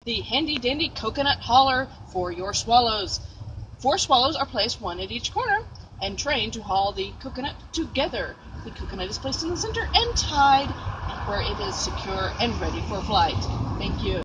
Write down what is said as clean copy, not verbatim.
The handy-dandy coconut hauler for your swallows. 4 swallows are placed, 1 at each corner, and trained to haul the coconut together. The coconut is placed in the center and tied where it is secure and ready for flight. Thank you.